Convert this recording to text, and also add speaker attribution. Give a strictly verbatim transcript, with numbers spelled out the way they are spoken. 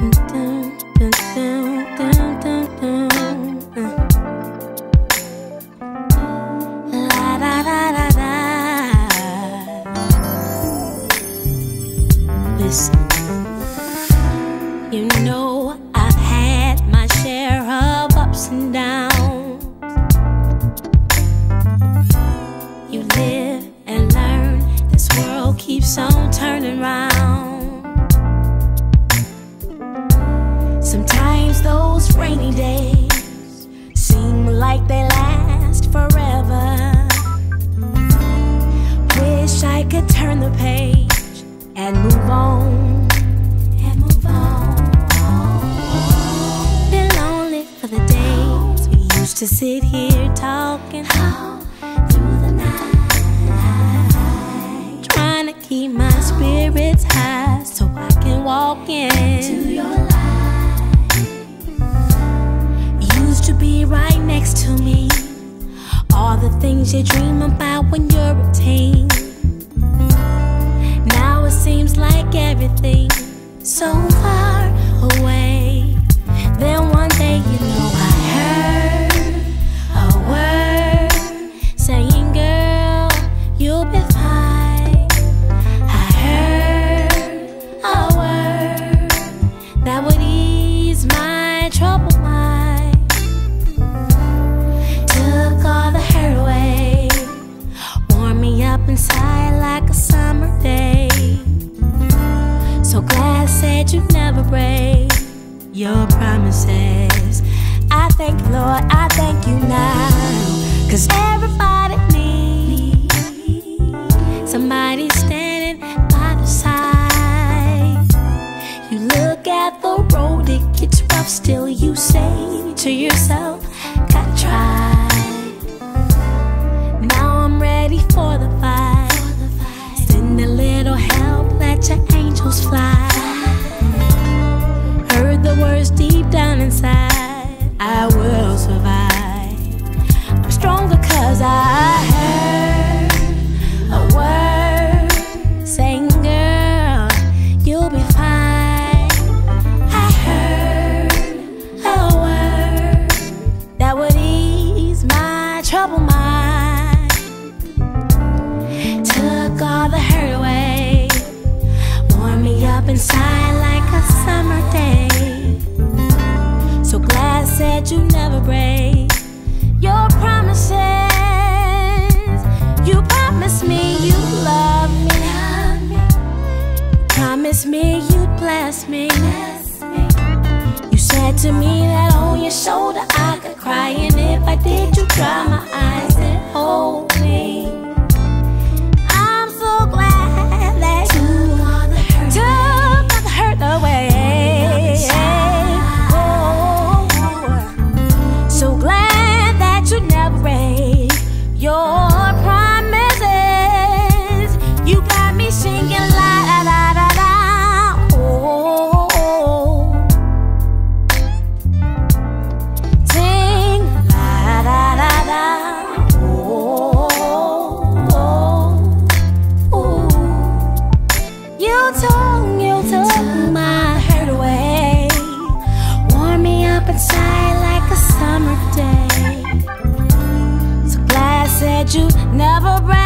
Speaker 1: Listen, you know I've had my share of ups and downs. You live and learn, this world keeps on turning round. Sometimes those rainy days seem like they last forever. Wish I could turn the page and move on, and move on. Been lonely for the days we used to sit here talking all through the night, trying to keep my spirits high so I can walk into your life. Used to be right next to me, all the things you dream about when you're a teen. It seems like everything so far away. Then one day, you know, I heard a word saying, girl, you'll be fine. I heard a word that would ease my troubled mind, took all the hurt away, warmed me up inside like a summer day. So glad said you'd never break your promises. I thank you, Lord, I thank you now. Cause everybody needs somebody standing by the side. You look at the road, it gets rough, still you say to yourself, gotta try. Now I'm ready for the fight. Send a little help, let your angels fly. Heard the words deep down inside, I will survive. I'm stronger cause I heard a word saying, girl, you'll be fine. I heard a word that would ease my troubled mind, took all the hurt away, warm me up inside like a summer day. So glad said you never break your promises. You promised me you'd love me, promised me you'd bless me. You said to me that on your shoulder I could cry, and if I did, you'd dry my eyes and hold me. I'm so glad that you took all the hurt away. Oh, so glad that you never break your promises. You got me singing la da da da da. Oh, sing la da da da. Oh, oh, oh. You told You took my hurt away, warm me up inside like a summer day. So glad said you never break